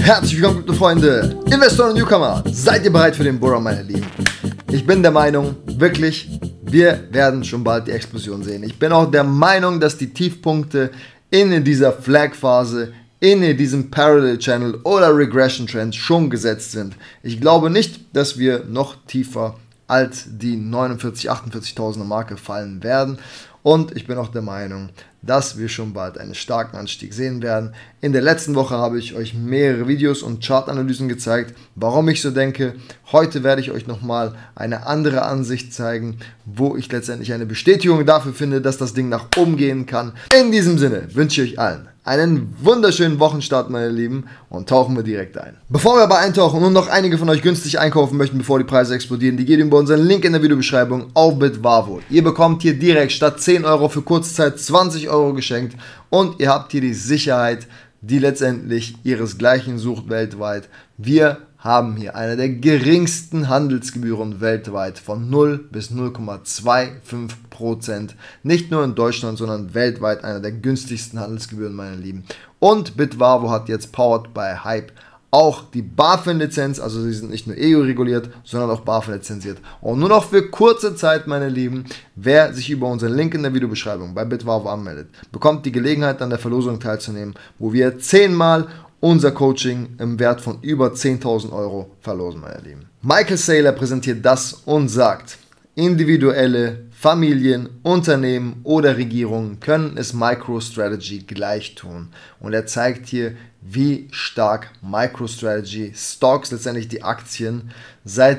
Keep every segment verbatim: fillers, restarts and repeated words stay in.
Herzlich willkommen, gute Freunde, Investoren und Newcomer. Seid ihr bereit für den Bullrun, meine Lieben? Ich bin der Meinung, wirklich, wir werden schon bald die Explosion sehen. Ich bin auch der Meinung, dass die Tiefpunkte in dieser Flag-Phase, in diesem Parallel Channel oder Regression Trend schon gesetzt sind. Ich glaube nicht, dass wir noch tiefer als die neunundvierzigtausend, achtundvierzigtausender Marke fallen werden. Und ich bin auch der Meinung, dass wir schon bald einen starken Anstieg sehen werden. In der letzten Woche habe ich euch mehrere Videos und Chartanalysen gezeigt, warum ich so denke. Heute werde ich euch nochmal eine andere Ansicht zeigen, wo ich letztendlich eine Bestätigung dafür finde, dass das Ding nach oben gehen kann. In diesem Sinne wünsche ich euch allen einen wunderschönen Wochenstart, meine Lieben, und tauchen wir direkt ein. Bevor wir aber eintauchen und noch einige von euch günstig einkaufen möchten, bevor die Preise explodieren, die geht über unseren Link in der Videobeschreibung auf Bitwarvo. Ihr bekommt hier direkt statt zehn Euro für Kurzzeit zwanzig Euro geschenkt und ihr habt hier die Sicherheit, die letztendlich ihresgleichen sucht weltweit. Wir haben hier eine der geringsten Handelsgebühren weltweit von null bis null Komma fünfundzwanzig Prozent. Nicht nur in Deutschland, sondern weltweit einer der günstigsten Handelsgebühren, meine Lieben. Und Bitwarvo hat jetzt powered by Hype auch die BaFin-Lizenz, also sie sind nicht nur E U-reguliert, sondern auch BaFin-lizenziert. Und nur noch für kurze Zeit, meine Lieben, wer sich über unseren Link in der Videobeschreibung bei Bitwarvo anmeldet, bekommt die Gelegenheit, an der Verlosung teilzunehmen, wo wir zehnmal unser Coaching im Wert von über zehntausend Euro verlosen, meine Lieben. Michael Saylor präsentiert das und sagt, individuelle Familien, Unternehmen oder Regierungen können es MicroStrategy gleich tun. Und er zeigt hier, wie stark MicroStrategy Stocks, letztendlich die Aktien, seit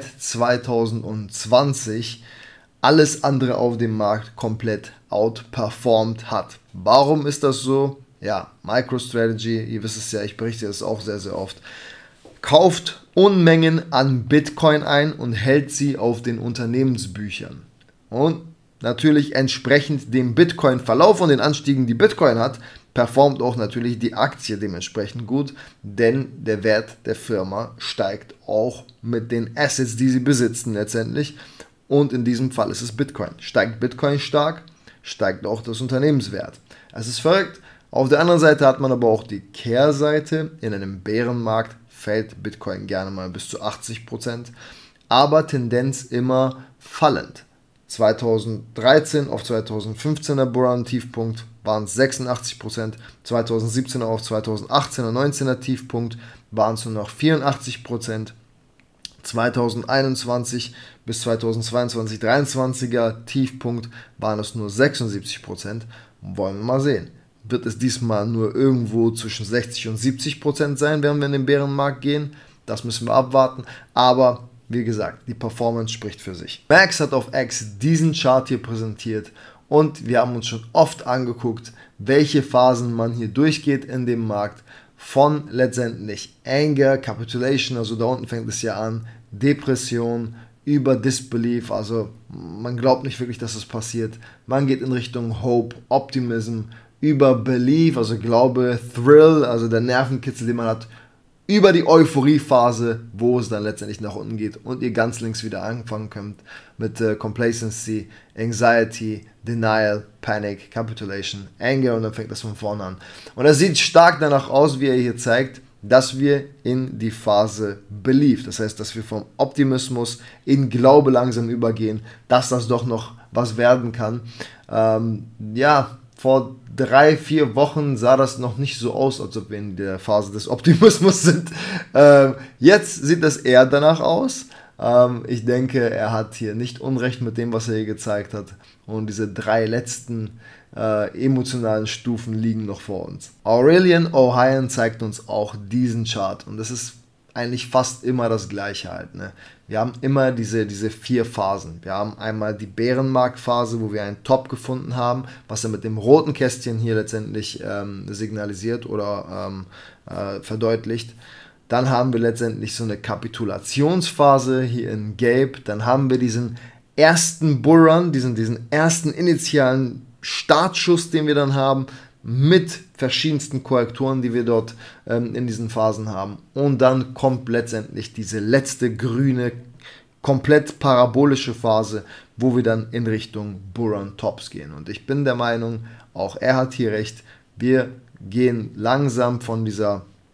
zweitausendzwanzig alles andere auf dem Markt komplett outperformed hat. Warum ist das so? Ja, MicroStrategy, ihr wisst es ja, ich berichte das auch sehr, sehr oft, kauft Unmengen an Bitcoin ein und hält sie auf den Unternehmensbüchern. Und natürlich entsprechend dem Bitcoin-Verlauf und den Anstiegen, die Bitcoin hat, performt auch natürlich die Aktie dementsprechend gut, denn der Wert der Firma steigt auch mit den Assets, die sie besitzen letztendlich. Und in diesem Fall ist es Bitcoin. Steigt Bitcoin stark, steigt auch das Unternehmenswert. Es ist verrückt. Auf der anderen Seite hat man aber auch die Kehrseite. In einem Bärenmarkt fällt Bitcoin gerne mal bis zu achtzig Prozent, aber Tendenz immer fallend. zweitausenddreizehn auf zweitausendfünfzehner Bullrun-Tiefpunkt waren es sechsundachtzig Prozent, zweitausendsiebzehner auf zweitausendachtzehner neunzehner Tiefpunkt waren es nur noch vierundachtzig Prozent, zweitausendeinundzwanzig bis zweitausendzweiundzwanzig dreiundzwanziger Tiefpunkt waren es nur sechsundsiebzig Prozent. Wollen wir mal sehen. Wird es diesmal nur irgendwo zwischen sechzig und siebzig Prozent sein, wenn wir in den Bärenmarkt gehen? Das müssen wir abwarten, aber wie gesagt, die Performance spricht für sich. Max hat auf X diesen Chart hier präsentiert und wir haben uns schon oft angeguckt, welche Phasen man hier durchgeht in dem Markt, von letztendlich Anger, Capitulation, also da unten fängt es ja an, Depression, über Disbelief, also man glaubt nicht wirklich, dass es passiert. Man geht in Richtung Hope, Optimism, über Belief, also Glaube, Thrill, also der Nervenkitzel, den man hat, über die Euphoriephase, wo es dann letztendlich nach unten geht und ihr ganz links wieder anfangen könnt mit äh, Complacency, Anxiety, Denial, Panic, Capitulation, Anger und dann fängt das von vorne an. Und es sieht stark danach aus, wie er hier zeigt, dass wir in die Phase Belief, das heißt, dass wir vom Optimismus in Glaube langsam übergehen, dass das doch noch was werden kann. Ähm, ja, vor drei, vier Wochen sah das noch nicht so aus, als ob wir in der Phase des Optimismus sind. Ähm, jetzt sieht das eher danach aus. Ähm, ich denke, er hat hier nicht Unrecht mit dem, was er hier gezeigt hat. Und diese drei letzten äh, emotionalen Stufen liegen noch vor uns. Aurelian O'Hayan zeigt uns auch diesen Chart. Und das ist eigentlich fast immer das Gleiche halt, ne? Wir haben immer diese, diese vier Phasen. Wir haben einmal die Bärenmarktphase, wo wir einen Top gefunden haben, was er mit dem roten Kästchen hier letztendlich ähm, signalisiert oder ähm, äh, verdeutlicht. Dann haben wir letztendlich so eine Kapitulationsphase hier in Gelb. Dann haben wir diesen ersten Bullrun, diesen, diesen ersten initialen Startschuss, den wir dann haben, mit verschiedensten Korrekturen, die wir dort ähm, in diesen Phasen haben. Und dann kommt letztendlich diese letzte grüne, komplett parabolische Phase, wo wir dann in Richtung Bullrun Tops gehen. Und ich bin der Meinung, auch er hat hier recht, wir gehen langsam von dieser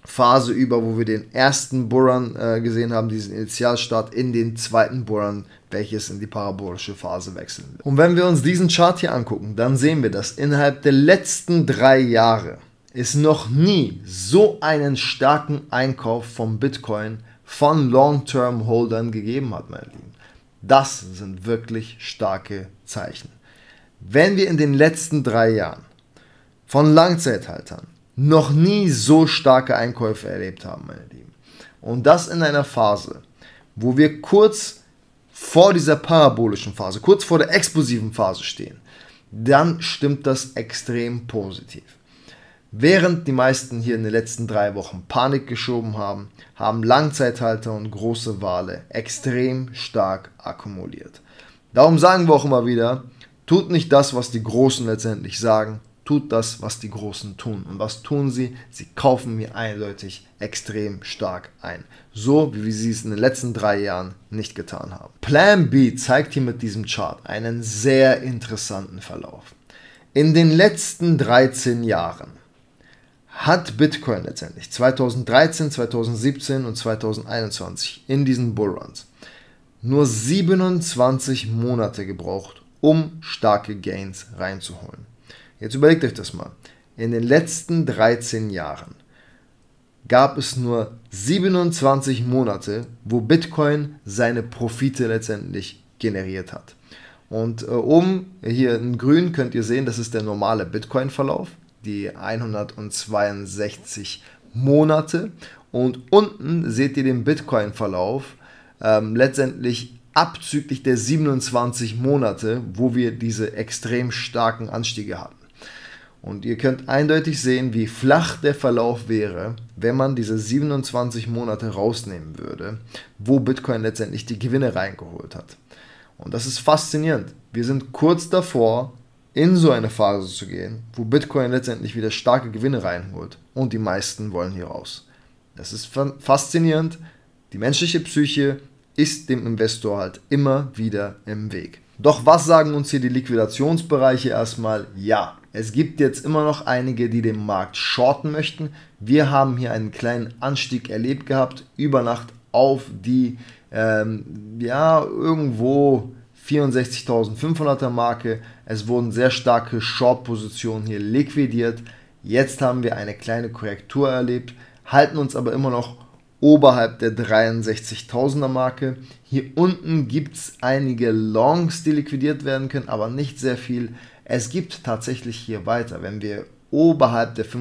Phase über, wo wir den ersten Bullrun äh, gesehen haben, diesen Initialstart in den zweiten Bullrun, welches in die parabolische Phase wechseln wird. Und wenn wir uns diesen Chart hier angucken, dann sehen wir, dass innerhalb der letzten drei Jahre es noch nie so einen starken Einkauf von Bitcoin von Long-Term-Holdern gegeben hat, meine Lieben. Das sind wirklich starke Zeichen. Wenn wir in den letzten drei Jahren von Langzeithaltern noch nie so starke Einkäufe erlebt haben, meine Lieben, und das in einer Phase, wo wir kurz vor dieser parabolischen Phase, kurz vor der explosiven Phase stehen, dann stimmt das extrem positiv. Während die meisten hier in den letzten drei Wochen Panik geschoben haben, haben Langzeithalter und große Wale extrem stark akkumuliert. Darum sagen wir auch immer wieder, tut nicht das, was die Großen letztendlich sagen, tut das, was die Großen tun. Und was tun sie? Sie kaufen mir eindeutig extrem stark ein. So, wie sie es in den letzten drei Jahren nicht getan haben. Plan B zeigt hier mit diesem Chart einen sehr interessanten Verlauf. In den letzten dreizehn Jahren hat Bitcoin letztendlich zweitausenddreizehn, zweitausendsiebzehn und zweitausendeinundzwanzig in diesen Bullruns nur siebenundzwanzig Monate gebraucht, um starke Gains reinzuholen. Jetzt überlegt euch das mal. In den letzten dreizehn Jahren gab es nur siebenundzwanzig Monate, wo Bitcoin seine Profite letztendlich generiert hat. Und äh, oben hier in grün könnt ihr sehen, das ist der normale Bitcoin-Verlauf, die hundertzweiundsechzig Monate. Und unten seht ihr den Bitcoin-Verlauf, ähm, letztendlich abzüglich der siebenundzwanzig Monate, wo wir diese extrem starken Anstiege hatten. Und ihr könnt eindeutig sehen, wie flach der Verlauf wäre, wenn man diese siebenundzwanzig Monate rausnehmen würde, wo Bitcoin letztendlich die Gewinne reingeholt hat. Und das ist faszinierend. Wir sind kurz davor, in so eine Phase zu gehen, wo Bitcoin letztendlich wieder starke Gewinne reinholt. Und die meisten wollen hier raus. Das ist faszinierend. Die menschliche Psyche ist dem Investor halt immer wieder im Weg. Doch was sagen uns hier die Liquidationsbereiche erstmal? Ja, es gibt jetzt immer noch einige, die den Markt shorten möchten. Wir haben hier einen kleinen Anstieg erlebt gehabt, über Nacht auf die, ähm, ja, irgendwo vierundsechzigtausendfünfhunderter Marke. Es wurden sehr starke Short-Positionen hier liquidiert. Jetzt haben wir eine kleine Korrektur erlebt, halten uns aber immer noch oberhalb der dreiundsechzigtausender Marke. Hier unten gibt es einige Longs, die liquidiert werden können, aber nicht sehr viel. Es gibt tatsächlich hier weiter, wenn wir oberhalb der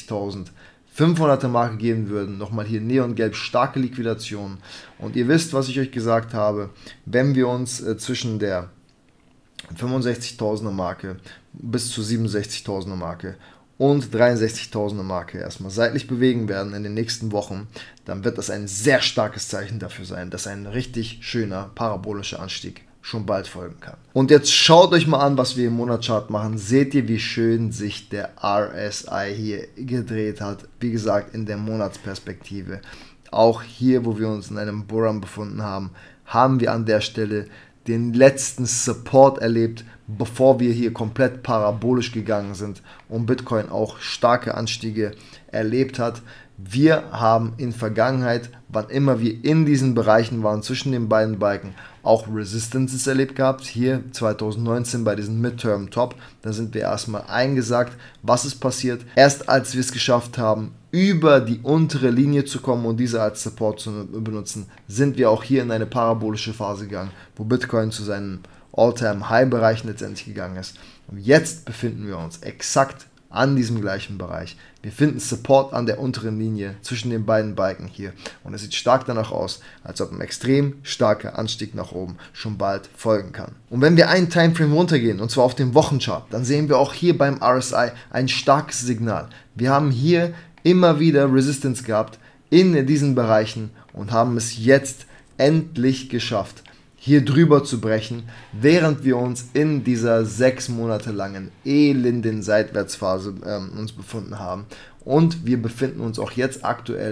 fünfundsechzigtausendfünfhunderter Marke gehen würden, nochmal hier neongelb starke Liquidationen. Und ihr wisst, was ich euch gesagt habe, wenn wir uns äh, zwischen der fünfundsechzigtausender Marke bis zur siebenundsechzigtausender Marke und dreiundsechzigtausender Marke erstmal seitlich bewegen werden in den nächsten Wochen, dann wird das ein sehr starkes Zeichen dafür sein, dass ein richtig schöner parabolischer Anstieg schon bald folgen kann. Und jetzt schaut euch mal an, was wir im Monatschart machen. Seht ihr, wie schön sich der R S I hier gedreht hat. Wie gesagt, in der Monatsperspektive. Auch hier, wo wir uns in einem Bullrun befunden haben, haben wir an der Stelle den letzten Support erlebt, bevor wir hier komplett parabolisch gegangen sind und Bitcoin auch starke Anstiege erlebt hat. Wir haben in Vergangenheit, wann immer wir in diesen Bereichen waren, zwischen den beiden Balken, auch Resistances erlebt gehabt. Hier zweitausendneunzehn bei diesem Midterm Top, da sind wir erstmal eingesackt. Was ist passiert? Erst als wir es geschafft haben, über die untere Linie zu kommen und diese als Support zu benutzen, sind wir auch hier in eine parabolische Phase gegangen, wo Bitcoin zu seinen All-Time-High-Bereichen letztendlich gegangen ist. Und jetzt befinden wir uns exakt an diesem gleichen Bereich. Wir finden Support an der unteren Linie zwischen den beiden Balken hier. Und es sieht stark danach aus, als ob ein extrem starker Anstieg nach oben schon bald folgen kann. Und wenn wir einen Timeframe runtergehen, und zwar auf den Wochenchart, dann sehen wir auch hier beim R S I ein starkes Signal. Wir haben hier immer wieder Resistance gehabt in diesen Bereichen und haben es jetzt endlich geschafft, hier drüber zu brechen, während wir uns in dieser sechs Monate langen elenden Seitwärtsphase ähm, uns befunden haben. Und wir befinden uns auch jetzt aktuell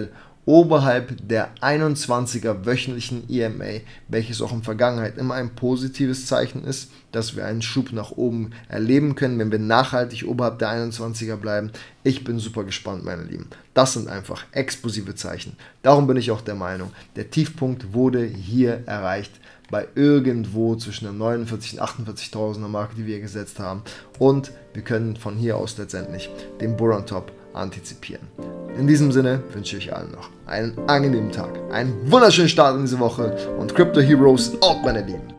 oberhalb der einundzwanziger wöchentlichen E M A, welches auch in der Vergangenheit immer ein positives Zeichen ist, dass wir einen Schub nach oben erleben können, wenn wir nachhaltig oberhalb der einundzwanziger bleiben. Ich bin super gespannt, meine Lieben. Das sind einfach explosive Zeichen. Darum bin ich auch der Meinung, der Tiefpunkt wurde hier erreicht, bei irgendwo zwischen der neunundvierzigtausend und achtundvierzigtausender Marke, die wir gesetzt haben. Und wir können von hier aus letztendlich den Bull Run Top antizipieren. In diesem Sinne wünsche ich euch allen noch einen angenehmen Tag, einen wunderschönen Start in diese Woche und Crypto Heroes out, meine Lieben.